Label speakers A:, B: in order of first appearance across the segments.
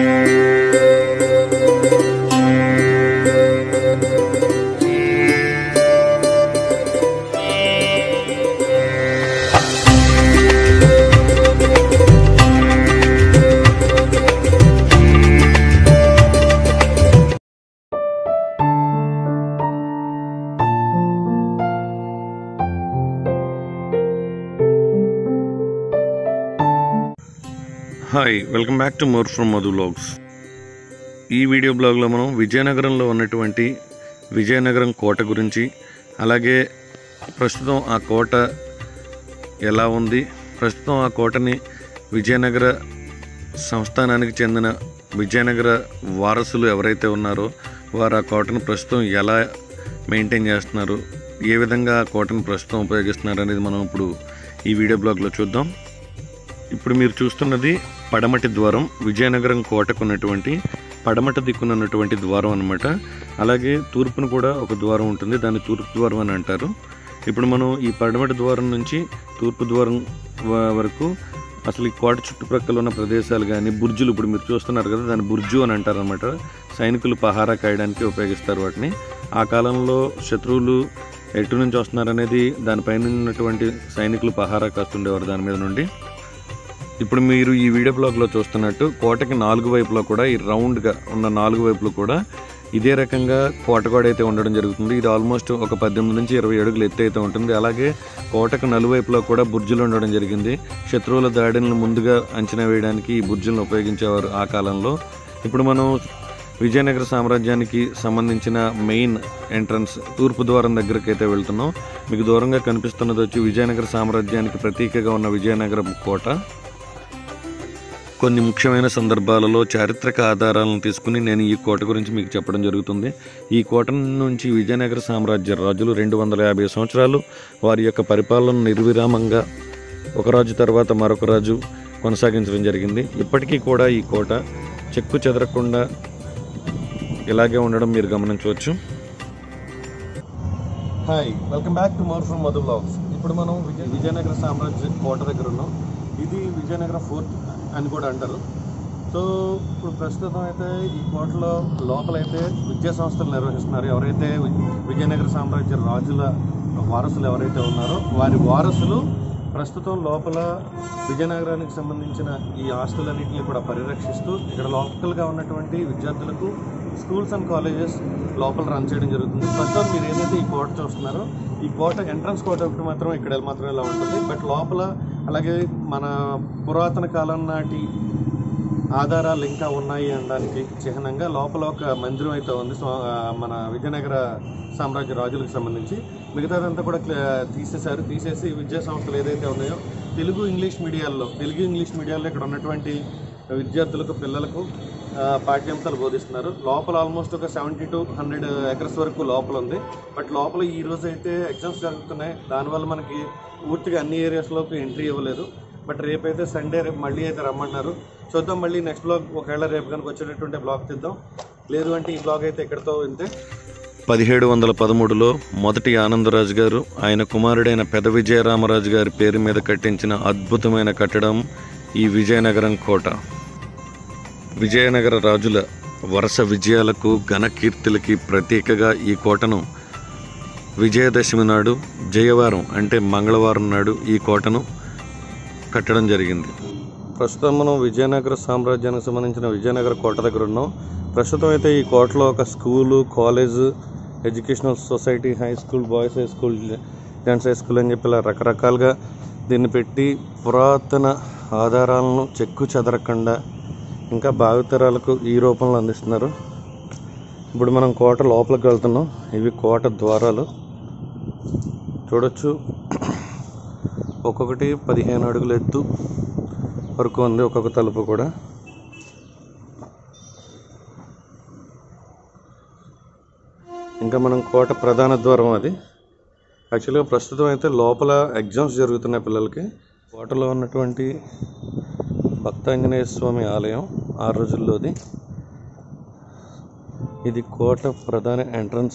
A: Hi, welcome back to more from Madhu vlogs. ఈ video బ్లాగ్లో మనం విజయనగరంలో ఉన్నటువంటి విజయనగరం కోట గురించి, అలాగే ప్రస్తుతం ఆ కోట ఎలా ఉంది, ప్రస్తుతం ఆ కోటని విజయనగర సంస్థానానికి చెందిన విజయనగర వారసులు ఎవరైతే ఉన్నారో వారు ఆ కోటను ప్రస్తుతం ఎలా మెయింటైన్ చేస్తున్నారు, ఏ విధంగా ఆ కోటను ప్రస్తుతం ఉపయోగిస్తున్నారు అనేది మనం ఇప్పుడు ఈ వీడియో బ్లాగ్లో చూద్దాం. ఇప్పుడు మీరు చూస్తున్నది పడమటి ద్వారం, విజయనగరం కోటకు ఉన్నటువంటి పడమటి దిక్కునున్నటువంటి ద్వారం అన్నమాట. అలాగే తూర్పును కూడా ఒక ద్వారం ఉంటుంది, దాన్ని తూర్పు ద్వారం అని అంటారు. ఇప్పుడు మనం ఈ పడమటి ద్వారం నుంచి తూర్పు ద్వారం వరకు అసలు ఈ కోట చుట్టుప్రక్కల ఉన్న ప్రదేశాలు కానీ బుర్జులు, ఇప్పుడు మీరు చూస్తున్నారు కదా, దాన్ని బుర్జు అని అంటారు అనమాట. సైనికులు పహారా కాయడానికి ఉపయోగిస్తారు వాటిని. ఆ కాలంలో శత్రువులు ఎటు నుంచి వస్తున్నారనేది దానిపైన ఉన్నటువంటి సైనికులు పహారా కాస్తుండేవారు దాని మీద నుండి. ఇప్పుడు మీరు ఈ వీడియో బ్లాగ్లో చూస్తున్నట్టు కోటకి 4 వైపులో కూడా, ఈ రౌండ్గా ఉన్న 4 వైపులు కూడా ఇదే రకంగా కోటగోడ అయితే ఉండడం జరుగుతుంది. ఇది ఆల్మోస్ట్ ఒక 18 నుంచి 20 అడుగులు ఎత్తు అయితే ఉంటుంది. అలాగే కోటకు నలువైపులో కూడా బుర్జులు ఉండడం జరిగింది. శత్రువుల దాడిని ముందుగా అంచనా వేయడానికి ఈ బుర్జులను ఉపయోగించేవారు ఆ కాలంలో. ఇప్పుడు మనం విజయనగర సామ్రాజ్యానికి సంబంధించిన మెయిన్ ఎంట్రన్స్ తూర్పు ద్వారం దగ్గరికి అయితే వెళ్తున్నాం. మీకు దూరంగా కనిపిస్తున్నది వచ్చి విజయనగర సామ్రాజ్యానికి ప్రతీకగా ఉన్న విజయనగరం కోట. కొన్ని ముఖ్యమైన సందర్భాలలో చారిత్రక ఆధారాలను తీసుకుని నేను ఈ కోట గురించి మీకు చెప్పడం జరుగుతుంది. ఈ కోట నుంచి విజయనగర సామ్రాజ్య రాజులు 250 సంవత్సరాలు వారి యొక్క పరిపాలన నిర్విరామంగా ఒక రాజు తర్వాత మరొక రాజు కొనసాగించడం జరిగింది. ఇప్పటికీ కూడా ఈ కోట చెక్కు చెదరకుండా ఇలాగే ఉండడం మీరు గమనించవచ్చు. Hi, welcome back to more from Madhu vlogs. ఇప్పుడు మనం విజయనగర సామ్రాజ్య కోట దగ్గర ఉన్నాం. ఇది విజయనగర ఫోర్ట్ అని కూడా అంటారు. సో ఇప్పుడు ప్రస్తుతం అయితే ఈ కోటలో లోపలైతే విద్యా సంస్థలు నిర్వహిస్తున్నారు. ఎవరైతే విజయనగర సామ్రాజ్య రాజుల వారసులు ఎవరైతే ఉన్నారో వారి వారసులు ప్రస్తుతం లోపల విజయనగరానికి సంబంధించిన ఈ ఆస్తులన్నింటినీ కూడా పరిరక్షిస్తూ ఇక్కడ లోకల్గా ఉన్నటువంటి విద్యార్థులకు స్కూల్స్ అండ్ కాలేజెస్ లోపల రన్ చేయడం జరుగుతుంది. ప్రస్తుతం మీరు ఏదైతే ఈ కోట చూస్తున్నారో ఈ కోట ఎంట్రన్స్ కోట ఒకటి మాత్రం ఇక్కడ మాత్రం ఇలా ఉంటుంది. బట్ లోపల అలాగే మన పురాతన కాలం నాటి ఆధారాలు ఇంకా ఉన్నాయి అనడానికి చిహ్నంగా లోపల ఒక మందిరం అయితే ఉంది మన విజయనగర సామ్రాజ్య రాజులకు సంబంధించి. మిగతాదంతా కూడా తీసేసి విద్యా సంస్థలు ఏదైతే ఉన్నాయో తెలుగు ఇంగ్లీష్ మీడియాల్లో ఇక్కడ ఉన్నటువంటి విద్యార్థులకు పిల్లలకు పాఠ్యాంశాలు బోధిస్తున్నారు. లోపల ఆల్మోస్ట్ ఒక 70 to 100 acres వరకు లోపల ఉంది. బట్ లోపల ఈ రోజు అయితే ఎగ్జామ్స్ జరుగుతున్నాయి, దానివల్ల మనకి పూర్తిగా అన్ని ఏరియాస్లోకి ఎంట్రీ ఇవ్వలేదు. బట్ రేపైతే సండే, రేపు మళ్ళీ అయితే రమ్మన్నారు. చూద్దాం, మళ్ళీ నెక్స్ట్ బ్లాగ్ ఒకవేళ రేపు కనుక వచ్చేటటువంటి బ్లాగ్ తీద్దాం. లేదు అంటే ఈ బ్లాగ్ అయితే ఇక్కడితో ఇంతే. 1713లో మొదటి ఆనందరాజు గారు ఆయన కుమారుడైన పెద విజయరామరాజు గారి పేరు మీద కట్టించిన అద్భుతమైన కట్టడం ఈ విజయనగరం కోట. విజయనగర రాజుల వరుస విజయాలకు ఘనకీర్తులకి ప్రతీకగా ఈ కోటను విజయదశమి నాడు, జయవారం అంటే మంగళవారం నాడు ఈ కోటను కట్టడం జరిగింది. ప్రస్తుతం మనం విజయనగర సామ్రాజ్యానికి సంబంధించిన విజయనగర కోట దగ్గర ఉన్నాం. ప్రస్తుతం అయితే ఈ కోటలో ఒక school, college, educational society, high school, boys high school, gents high school అని చెప్పి ఇలా రకరకాలుగా దీన్ని పెట్టి పురాతన ఆధారాలను చెక్కు చెదరకుండా ఇంకా భావితరాలకు ఈ రూపంలో అందిస్తున్నారు. ఇప్పుడు మనం కోట లోపలికి వెళ్తున్నాం. ఇవి కోట ద్వారాలు చూడొచ్చు. ఒక్కొక్కటి 15 అడుగుల ఎత్తు వరకు ఉంది, ఒక్కొక్క తలుపు కూడా. ఇంకా మనం కోట ప్రధాన ద్వారం అది. యాక్చువల్గా ప్రస్తుతం అయితే లోపల ఎగ్జామ్స్ జరుగుతున్నాయి పిల్లలకి. కోటలో ఉన్నటువంటి భక్తాంజనేయ స్వామి ఆలయం ఆ రోజుల్లోది. ఇది కోట ప్రధాన ఎంట్రన్స్.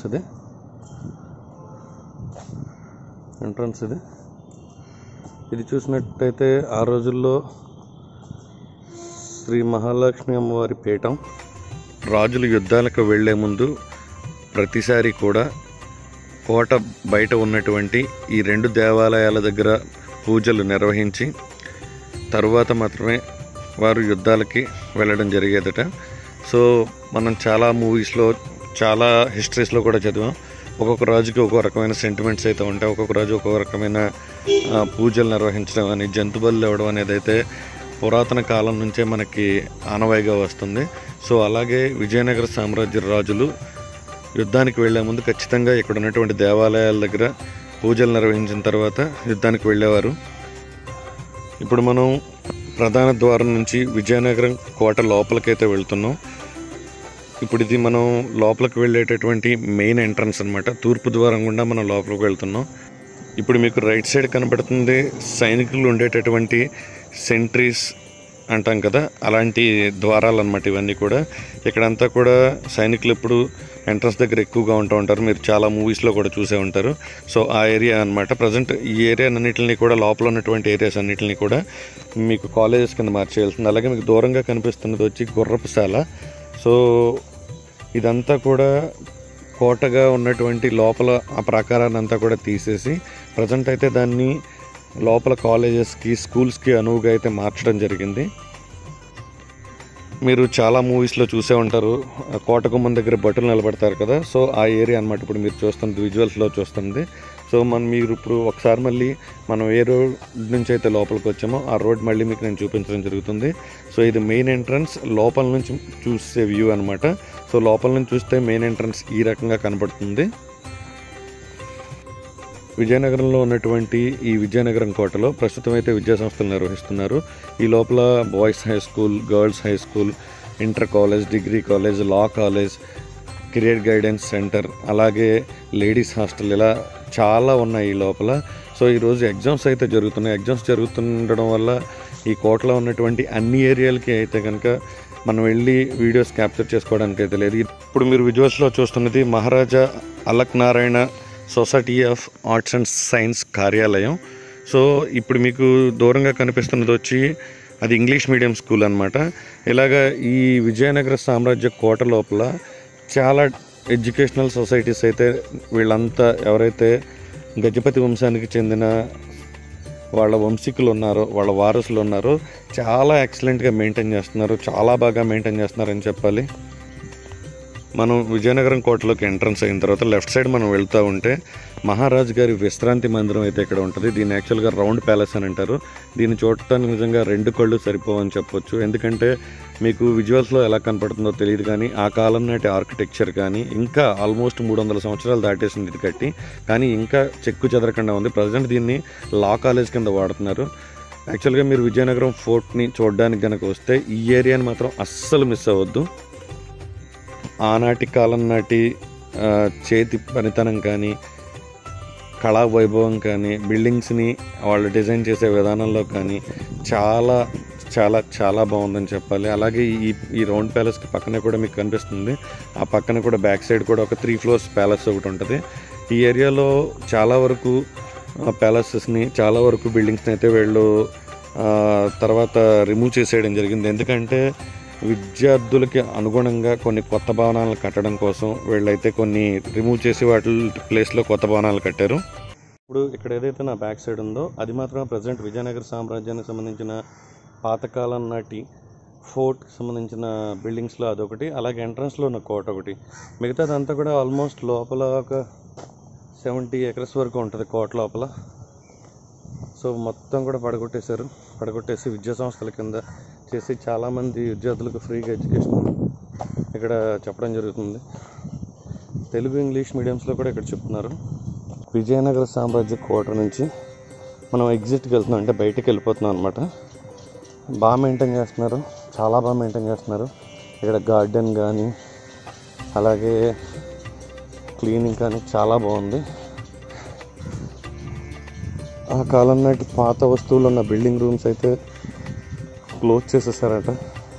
A: ఇది చూసినట్టయితే ఆ రోజుల్లో శ్రీ మహాలక్ష్మి అమ్మవారి పీఠం. రాజులు యుద్ధాలకు వెళ్లే ముందు ప్రతిసారి కూడా కోట బయట ఉన్నటువంటి ఈ 2 దేవాలయాల దగ్గర పూజలు నిర్వహించి తరువాత మాత్రమే వారు యుద్ధాలకి వెళ్ళడం జరిగేదట. సో మనం చాలా మూవీస్లో, చాలా హిస్టరీస్లో కూడా చదివాం. ఒక్కొక్క రాజుకి ఒక్కొక్క రకమైన సెంటిమెంట్స్ అయితే ఉంటాయి. ఒక్కొక్క రాజు ఒక్కొక్క రకమైన పూజలు నిర్వహించడం అని, జంతు బలులు ఇవ్వడం అనేది అయితే పురాతన కాలం నుంచే మనకి ఆనవాయిగా వస్తుంది. సో అలాగే విజయనగర సామ్రాజ్య రాజులు యుద్ధానికి వెళ్లే ముందు ఖచ్చితంగా ఇక్కడ ఉన్నటువంటి దేవాలయాల దగ్గర పూజలు నిర్వహించిన తర్వాత యుద్ధానికి వెళ్ళేవారు. ఇప్పుడు మనం ప్రధాన ద్వారం నుంచి విజయనగరం కోట లోపలికైతే వెళ్తున్నాం. ఇప్పుడు ఇది మనం లోపలికి వెళ్ళేటటువంటి మెయిన్ ఎంట్రన్స్ అనమాట. తూర్పు ద్వారం గుండా మనం లోపలికి వెళ్తున్నాం. ఇప్పుడు మీకు రైట్ సైడ్ కనబడుతుంది సైనికులు ఉండేటటువంటి సెంట్రీస్ అంటాం కదా, అలాంటి ద్వారాలు అనమాట ఇవన్నీ కూడా. ఇక్కడంతా కూడా సైనికులు ఎప్పుడు ఎంట్రన్స్ దగ్గర ఎక్కువగా ఉంటూ ఉంటారు. మీరు చాలా మూవీస్లో కూడా చూసే ఉంటారు. సో ఆ ఏరియా అనమాట. ప్రజెంట్ ఈ ఏరియా అన్నింటినీ కూడా, లోపల ఉన్నటువంటి ఏరియాస్ అన్నింటినీ కూడా మీకు కాలేజెస్ కింద మార్చేయాల్సింది. అలాగే మీకు దూరంగా కనిపిస్తున్నది వచ్చి గుర్రపుశాల. సో ఇదంతా కూడా కోటగా ఉన్నటువంటి లోపల ఆ ప్రాకారాన్ని అంతా కూడా తీసేసి ప్రజెంట్ అయితే దాన్ని లోపల కాలేజెస్కి, స్కూల్స్కి అనువుగా అయితే మార్చడం జరిగింది. మీరు చాలా మూవీస్లో చూసే ఉంటారు, కోట గుమ్మం దగ్గర భటులు నిలబడతారు కదా. సో ఆ ఏరియా అనమాట ఇప్పుడు మీరు చూస్తుంది, విజువల్స్లో చూస్తుంది. సో మీరు ఇప్పుడు ఒకసారి మళ్ళీ మనం ఏ రోడ్ నుంచి అయితే లోపలికి వచ్చామో ఆ రోడ్ మళ్ళీ మీకు నేను చూపించడం జరుగుతుంది. సో ఇది మెయిన్ ఎంట్రన్స్, లోపల నుంచి చూసే వ్యూ అనమాట. సో లోపల నుంచి చూస్తే మెయిన్ ఎంట్రన్స్ ఈ రకంగా కనపడుతుంది. విజయనగరంలో ఉన్నటువంటి ఈ విజయనగరం కోటలో ప్రస్తుతం అయితే విద్యా సంస్థలు నిర్వహిస్తున్నారు. ఈ లోపల boys high school, girls high school, inter college, degree college, law college, career guidance centre, అలాగే లేడీస్ హాస్టల్, ఇలా చాలా ఉన్నాయి ఈ లోపల. సో ఈరోజు ఎగ్జామ్స్ అయితే జరుగుతున్నాయి. ఎగ్జామ్స్ జరుగుతుండడం వల్ల ఈ కోటలో ఉన్నటువంటి అన్ని ఏరియాలకి అయితే కనుక మనం వెళ్ళి వీడియోస్ క్యాప్చర్ చేసుకోవడానికి అయితే లేదు. ఇప్పుడు మీరు విజువల్స్లో చూస్తున్నది Maharaja Alak Narayan society of arts and science కార్యాలయం. సో ఇప్పుడు మీకు దూరంగా కనిపిస్తున్నది వచ్చి అది ఇంగ్లీష్ మీడియం స్కూల్ అనమాట. ఇలాగా ఈ విజయనగర సామ్రాజ్య కోట లోపల చాలా ఎడ్యుకేషనల్ సొసైటీస్ అయితే, వీళ్ళంతా ఎవరైతే గజపతి వంశానికి చెందిన వాళ్ళ వంశీకులు ఉన్నారో, వాళ్ళ వారసులు ఉన్నారో, చాలా ఎక్సలెంట్గా మెయింటైన్ చేస్తున్నారు, చాలా బాగా మెయింటైన్ చేస్తున్నారని చెప్పాలి. మనం విజయనగరం కోటలోకి ఎంట్రన్స్ అయిన తర్వాత లెఫ్ట్ సైడ్ మనం వెళ్తూ ఉంటే మహారాజు గారి విశ్రాంతి మందిరం అయితే ఇక్కడ ఉంటుంది. దీన్ని యాక్చువల్గా రౌండ్ ప్యాలెస్ అని అంటారు. దీన్ని చూడటానికి నిజంగా 2 కళ్ళు సరిపోవని చెప్పొచ్చు. ఎందుకంటే మీకు విజువల్స్లో ఎలా కనపడుతుందో తెలియదు, కానీ ఆ కాలం నాటి ఆర్కిటెక్చర్ కానీ ఇంకా ఆల్మోస్ట్ 300 సంవత్సరాలు దాటేసింది ఇది కట్టి, కానీ ఇంకా చెక్కు చెదరకుండా ఉంది. ప్రజెంట్ దీన్ని లా కాలేజ్ కింద వాడుతున్నారు. యాక్చువల్గా మీరు విజయనగరం ఫోర్ట్ని చూడడానికి కనుక వస్తే ఈ ఏరియాని మాత్రం అస్సలు మిస్ అవ్వద్దు. ఆనాటి కాలం నాటి చేతి పనితనం కానీ, కళా వైభవం కానీ, బిల్డింగ్స్ని వాళ్ళు డిజైన్ చేసే విధానంలో కానీ చాలా చాలా చాలా బాగుందని చెప్పాలి. అలాగే ఈ రౌండ్ ప్యాలెస్కి పక్కనే కూడా మీకు కనిపిస్తుంది, ఆ పక్కన కూడా బ్యాక్ సైడ్ కూడా ఒక 3 floors ప్యాలెస్ ఒకటి ఉంటుంది. ఈ ఏరియాలో చాలా వరకు ప్యాలెసెస్ని, చాలా వరకు బిల్డింగ్స్ని అయితే వీళ్ళు తర్వాత రిమూవ్ చేసేయడం జరిగింది. ఎందుకంటే విద్యార్థులకి అనుగుణంగా కొన్ని కొత్త భవనాలను కట్టడం కోసం వీళ్ళైతే కొన్ని రిమూవ్ చేసి వాటి ప్లేస్లో కొత్త భవనాలు కట్టారు. ఇప్పుడు ఇక్కడ ఏదైతే నా బ్యాక్ సైడ్ ఉందో అది మాత్రం ప్రజెంట్ విజయనగర సామ్రాజ్యానికి సంబంధించిన పాతకాలం నాటి ఫోర్ట్కి సంబంధించిన బిల్డింగ్స్లో అదొకటి, అలాగే ఎంట్రన్స్లో ఉన్న కోట ఒకటి. మిగతాదంతా కూడా ఆల్మోస్ట్ లోపల ఒక 70 acres వరకు ఉంటుంది కోట లోపల. సో మొత్తం కూడా పడగొట్టేసి విద్యా సంస్థల కింద చేసి చాలామంది విద్యార్థులకు ఫ్రీగా ఎడ్యుకేషన్ ఇక్కడ చెప్పడం జరుగుతుంది. తెలుగు, ఇంగ్లీష్ మీడియంస్లో కూడా ఇక్కడ చెప్తున్నారు. విజయనగర సామ్రాజ్య కోట నుంచి మనం ఎగ్జిట్కి వెళ్తున్నాం, అంటే బయటికి వెళ్ళిపోతున్నాం అనమాట. బాగా మెయింటైన్ చేస్తున్నారు, చాలా బాగా మెయింటైన్ చేస్తున్నారు. ఇక్కడ గార్డెన్ కానీ, అలాగే క్లీనింగ్ కానీ చాలా బాగుంది. ఆ కాలం నాటి పాత వస్తువులు ఉన్న బిల్డింగ్ రూమ్స్ అయితే క్లోజ్ చేసేసారట.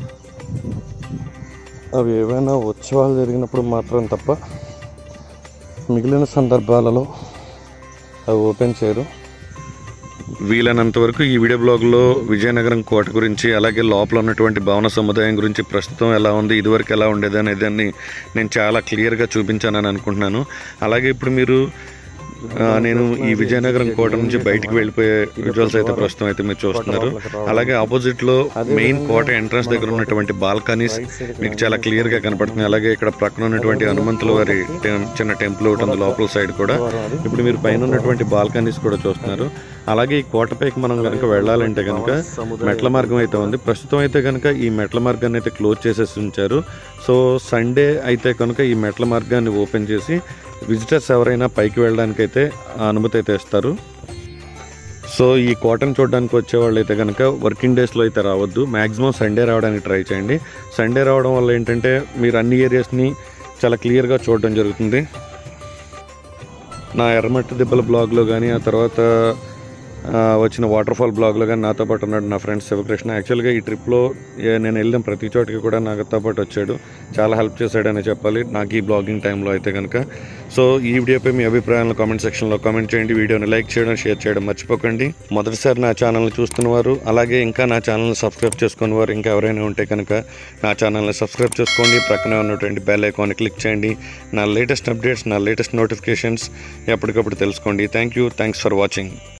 A: అవి ఏవైనా ఉత్సవాలు జరిగినప్పుడు మాత్రం తప్ప మిగిలిన సందర్భాలలో అవి ఓపెన్ చేయరు. వీలైనంత వరకు ఈ వీడియో బ్లాగ్లో విజయనగరం కోట గురించి, అలాగే లోపల ఉన్నటువంటి భవన సముదాయం గురించి ప్రస్తుతం ఎలా ఉంది, ఇదివరకు ఎలా ఉండేది అనేదాన్ని నేను చాలా క్లియర్గా చూపించానని అనుకుంటున్నాను. అలాగే ఇప్పుడు మీరు నేను ఈ విజయనగరం కోట నుంచి బయటికి వెళ్ళిపోయే విజువల్స్ అయితే ప్రస్తుతం అయితే మీరు చూస్తున్నారు. అలాగే ఆపోజిట్లో మెయిన్ కోట ఎంట్రన్స్ దగ్గర ఉన్నటువంటి బాల్కనీస్ మీకు చాలా క్లియర్గా కనపడుతున్నాయి. అలాగే ఇక్కడ ప్రక్కన ఉన్నటువంటి హనుమంతుల వారి చిన్న టెంపుల్ ఒకటి ఉంది లోపల సైడ్ కూడా. ఇప్పుడు మీరు పైన ఉన్నటువంటి బాల్కనీస్ కూడా చూస్తున్నారు. అలాగే ఈ కోటపైకి మనం కనుక వెళ్ళాలంటే కనుక మెట్ల మార్గం అయితే ఉంది. ప్రస్తుతం అయితే కనుక ఈ మెట్ల మార్గాన్ని అయితే క్లోజ్ చేసేసి ఉంచారు. సో సండే అయితే కనుక ఈ మెట్ల మార్గాన్ని ఓపెన్ చేసి విజిటర్స్ ఎవరైనా పైకి వెళ్ళడానికి అయితే అనుమతి అయితే ఇస్తారు. సో ఈ కోటను చూడడానికి వచ్చేవాళ్ళు అయితే కనుక వర్కింగ్ డేస్లో అయితే రావద్దు, మ్యాక్సిమం సండే రావడానికి ట్రై చేయండి. సండే రావడం వల్ల ఏంటంటే మీరు అన్ని ఏరియాస్ని చాలా క్లియర్గా చూడడం జరుగుతుంది. నా ఎర్రమట్టి దిబ్బల బ్లాగ్లో కానీ, ఆ తర్వాత వచ్చిన వాటర్ఫాల్ బ్లాగ్లో కానీ నాతో పాటు ఉన్నాడు నా ఫ్రెండ్ శివకృష్ణ. యాక్చువల్గా ఈ ట్రిప్లో నేను వెళ్ళిన ప్రతి చోటికి కూడా నాతో పాటు వచ్చాడు, చాలా హెల్ప్ చేశాడని చెప్పాలి నాకు ఈ బ్లాగింగ్ టైంలో అయితే కనుక. సో ఈ వీడియోపై మీ అభిప్రాయాలను కామెంట్ సెక్షన్లో కామెంట్ చేయండి. వీడియోని లైక్ చేయడం, షేర్ చేయడం మర్చిపోకండి. మొదటిసారి నా ఛానల్ని చూస్తున్నవారు, అలాగే ఇంకా నా ఛానల్ని సబ్స్క్రైబ్ చేసుకున్న వారు ఇంకా ఎవరైనా ఉంటే కనుక నా ఛానల్ని సబ్స్క్రైబ్ చేసుకోండి. ప్రక్కనే ఉన్నటువంటి బెల్ ఐకాన్ని క్లిక్ చేయండి. నా లేటెస్ట్ అప్డేట్స్, నా లేటెస్ట్ నోటిఫికేషన్స్ ఎప్పటికప్పుడు తెలుసుకోండి. Thanks for watching.